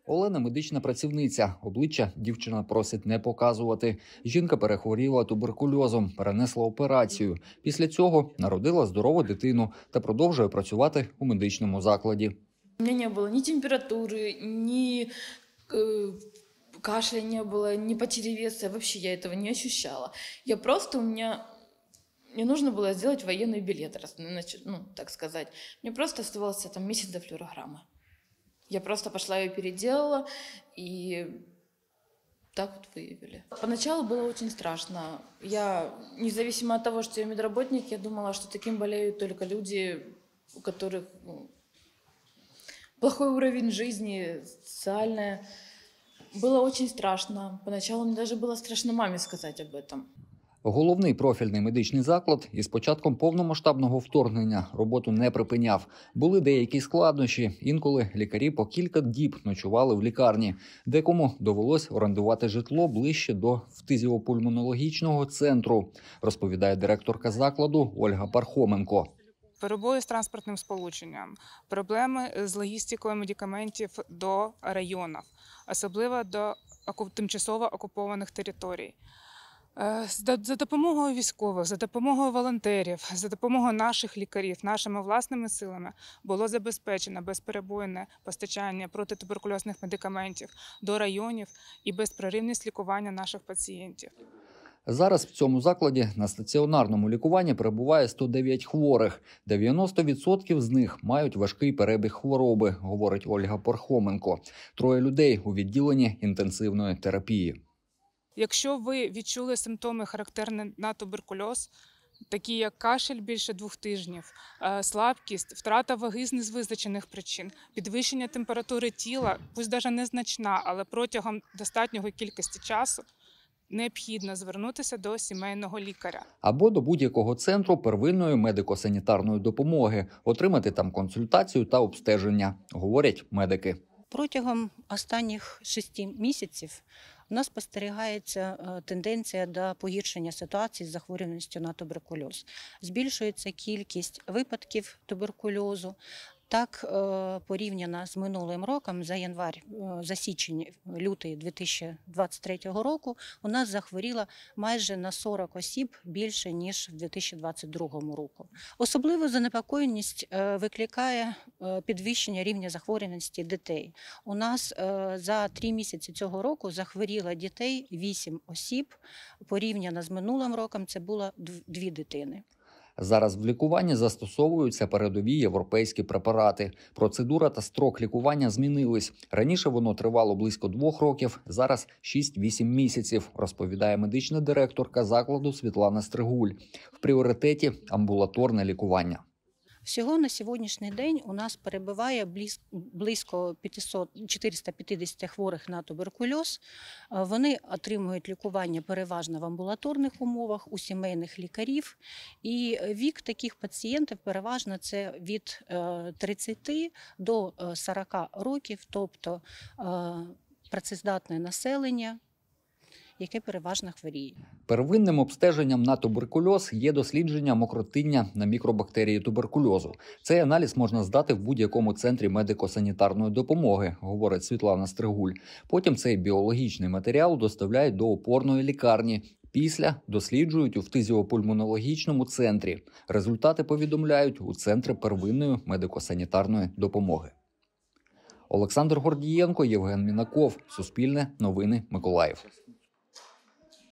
Олена – медична працівниця. Обличчя дівчина просить не показувати. Жінка перехворіла туберкульозом, перенесла операцію. Після цього народила здорову дитину та продовжує працювати у медичному закладі. У меня не было ни температуры, ни кашля не было, ни потери веса. Вообще я этого не ощущала. Мне нужно было сделать военный билет, так сказать. Мне просто оставался там месяц до флюорограммы. Я просто пошла ее переделала, и так вот выявили. Поначалу было очень страшно. Я, независимо от того, что я медработник, я думала, что таким болеют только люди, у которых плохой уровень жизни, социальное. Было очень страшно. Поначалу мне даже было страшно маме сказать об этом. Головний профільний медичний заклад із початком повномасштабного вторгнення роботу не припиняв. Були деякі складнощі. Інколи лікарі по кілька діб ночували в лікарні. Декому довелось орендувати житло ближче до фтизіопульмонологічного центру, розповідає директорка закладу Ольга Пархоменко. Перебої з транспортним сполученням, проблеми з логістикою медикаментів до районів, особливо до тимчасово окупованих територій. За допомогою військових, за допомогою волонтерів, за допомогою наших лікарів, нашими власними силами було забезпечено безперебойне постачання протитуберкульозних медикаментів до районів і безперервність лікування наших пацієнтів. Зараз в цьому закладі на стаціонарному лікуванні перебуває 109 хворих. 90% з них мають важкий перебіг хвороби, говорить Ольга Пархоменко. 3 людей у відділенні інтенсивної терапії. Якщо ви відчули симптоми, характерні на туберкульоз, такі як кашель більше 2 тижнів, слабкість, втрата ваги з незвизначених причин, підвищення температури тіла, пусть навіть незначна, але протягом достатньої кількості часу, необхідно звернутися до сімейного лікаря. Або до будь-якого центру первинної медико-санітарної допомоги, отримати там консультацію та обстеження, говорять медики. Протягом останніх 6 місяців у нас спостерігається тенденція до погіршення ситуації з захворюваністю на туберкульоз. Збільшується кількість випадків туберкульозу. Так, порівняно з минулим роком, за січень-лютий 2023 року, у нас захворіло майже на 40 осіб більше, ніж в 2022 році. Особливу занепокоєність викликає підвищення рівня захворюваності дітей. У нас за 3 місяці цього року захворіло дітей 8 осіб, порівняно з минулим роком це було 2 дитини. Зараз в лікуванні застосовуються передові європейські препарати. Процедура та строк лікування змінились. Раніше воно тривало близько 2 років, зараз 6-8 місяців, розповідає медична директорка закладу Світлана Стригуль. В пріоритеті амбулаторне лікування. Всього на сьогоднішній день у нас перебуває близько 450 хворих на туберкульоз. Вони отримують лікування переважно в амбулаторних умовах, у сімейних лікарів. І вік таких пацієнтів переважно це від 30 до 40 років, тобто працездатне населення, яке переважно хворіє. Первинним обстеженням на туберкульоз є дослідження мокротиння на мікробактерії туберкульозу. Цей аналіз можна здати в будь-якому центрі медико-санітарної допомоги, говорить Світлана Стригуль. Потім цей біологічний матеріал доставляють до опорної лікарні. Після досліджують у фтизіопульмонологічному центрі. Результати повідомляють у центри первинної медико-санітарної допомоги. Олександр Гордієнко, Євген Мінаков. Суспільне новини, Миколаїв.